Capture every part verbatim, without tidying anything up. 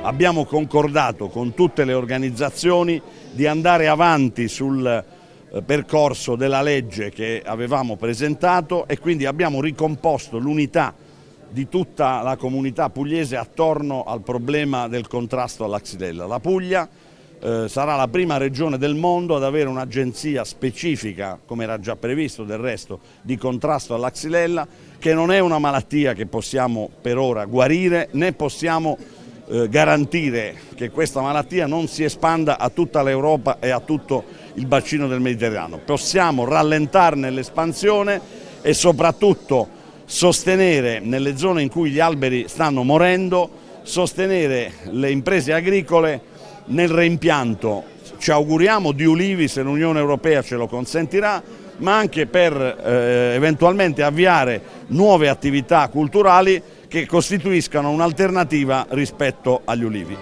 abbiamo concordato con tutte le organizzazioni di andare avanti sul percorso della legge che avevamo presentato e quindi abbiamo ricomposto l'unità di tutta la comunità pugliese attorno al problema del contrasto alla Xylella. La Puglia eh, sarà la prima regione del mondo ad avere un'agenzia specifica, come era già previsto del resto, di contrasto alla Xylella, che non è una malattia che possiamo per ora guarire, né possiamo eh, garantire che questa malattia non si espanda a tutta l'Europa e a tutto il bacino del Mediterraneo. Possiamo rallentarne l'espansione e soprattutto sostenere nelle zone in cui gli alberi stanno morendo, sostenere le imprese agricole nel reimpianto, ci auguriamo, di ulivi se l'Unione Europea ce lo consentirà, ma anche per eh, eventualmente avviare nuove attività culturali che costituiscano un'alternativa rispetto agli ulivi.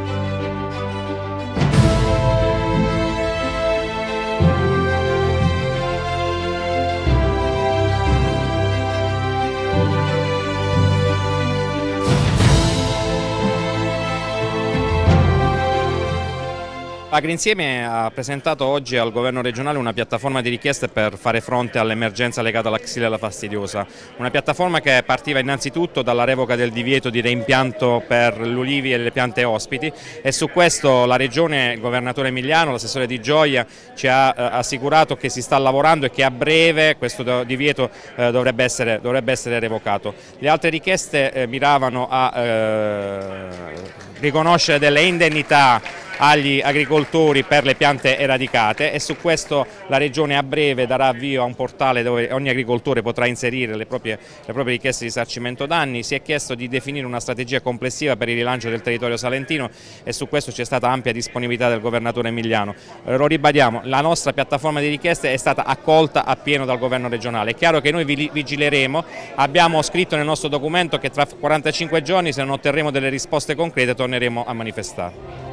Agrinsieme ha presentato oggi al governo regionale una piattaforma di richieste per fare fronte all'emergenza legata alla Xylella fastidiosa, una piattaforma che partiva innanzitutto dalla revoca del divieto di reimpianto per gli ulivi e le piante ospiti, e su questo la regione, il governatore Emiliano, l'assessore Di Gioia ci ha eh, assicurato che si sta lavorando e che a breve questo divieto eh, dovrebbe, essere, dovrebbe essere revocato. Le altre richieste eh, miravano a eh, riconoscere delle indennità agli agricoltori per le piante eradicate, e su questo la Regione a breve darà avvio a un portale dove ogni agricoltore potrà inserire le proprie, le proprie richieste di risarcimento danni. Si è chiesto di definire una strategia complessiva per il rilancio del territorio salentino e su questo c'è stata ampia disponibilità del governatore Emiliano. Eh, lo ribadiamo, la nostra piattaforma di richieste è stata accolta appieno dal governo regionale. È chiaro che noi vigileremo, abbiamo scritto nel nostro documento che tra quarantacinque giorni, se non otterremo delle risposte concrete, torneremo a manifestare.